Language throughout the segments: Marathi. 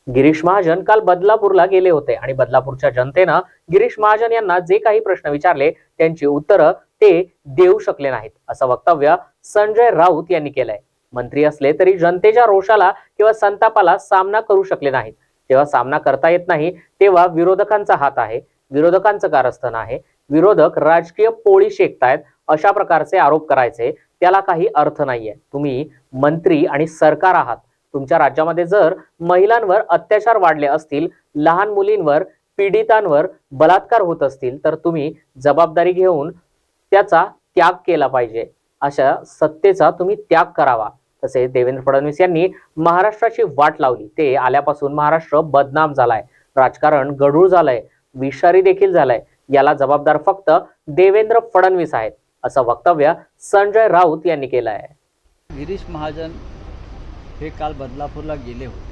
गिरीश महाजन काल बदलापूरला गेले होते आणि बदलापूरच्या जनतेनं गिरीश महाजन यांना जे काही प्रश्न विचारले त्यांची उत्तरं ते देऊ शकले नाहीत, असं वक्तव्य संजय राऊत यांनी केलंय. मंत्री असले तरी जनतेच्या रोषाला किंवा संतापाला सामना करू शकले नाहीत. जेव्हा सामना करता येत नाही तेव्हा विरोधकांचा हात आहे, विरोधकांचं कारस्थान आहे, विरोधक राजकीय पोळी शेकतायत अशा प्रकारचे आरोप करायचे त्याला काही अर्थ नाहीये. तुम्ही मंत्री आणि सरकार आहात. तुमच्या राज्यामध्ये जर महिलांवर अत्याचार वाढले असतील, लहान मुलींवर, पीडितांवर बलात्कार होत असतील तर तुम्ही जबाबदारी घेऊन त्याचा त्याग केला पाहिजे. अशा सत्तेचा तुम्ही त्याग करावा. तसेच देवेंद्र फडणवीस यांनी महाराष्ट्राची वाट लावली. ते आल्यापासून महाराष्ट्र बदनाम झालाय, राजकारण गढूळ झालंय, विषारी देखील झालंय. याला जबाबदार फक्त देवेंद्र फडणवीस आहेत, असं वक्तव्य संजय राऊत यांनी केलं आहे. गिरीश महाजन हे काल बदलापूरला गेले होते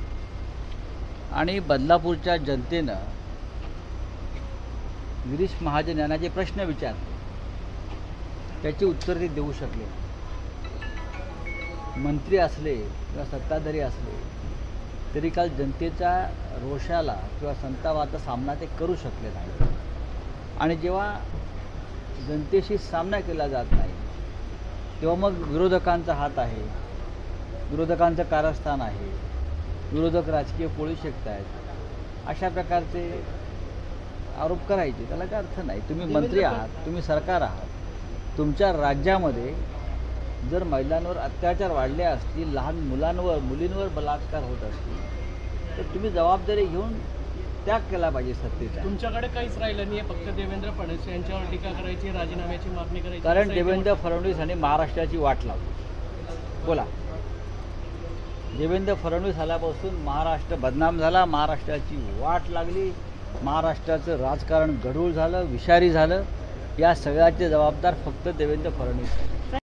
आणि बदलापूरच्या जनतेनं गिरीश महाजन यांना जे प्रश्न विचारले त्याची उत्तर ते देऊ शकले. मंत्री असले किंवा सत्ताधारी असले तरी काल जनतेच्या रोषाला किंवा संतापाचा सामना ते करू शकले नाही. आणि जेव्हा जनतेशी सामना केला जात नाही तेव्हा मग विरोधकांचा हात आहे, विरोधकांचं कारस्थान आहे, विरोधक राजकीय पोळी शेकतायत अशा प्रकारचे आरोप करायचे त्याला काय अर्थ नाही. तुम्ही मंत्री आहात, तुम्ही सरकार आहात. तुमच्या राज्यामध्ये जर महिलांवर अत्याचार वाढले असतील, लहान मुलांवर मुलींवर बलात्कार होत असतील तर तुम्ही जबाबदारी घेऊन त्याग केला पाहिजे सत्तेचा. तुमच्याकडे काहीच राहिलं नाही, फक्त देवेंद्र फडणवीस यांच्यावर टीका करायची, राजीनाम्याची मागणी करायची. कारण देवेंद्र फडणवीस यांनी महाराष्ट्राची वाट लावली. बोला, देवेंद्र फडणवीस आल्यापासून महाराष्ट्र बदनाम झाला, महाराष्ट्राची वाट लागली, महाराष्ट्राचं राजकारण गढूळ झालं, विषारी झालं. या सगळ्याचे जबाबदार फक्त देवेंद्र फडणवीस आहेत.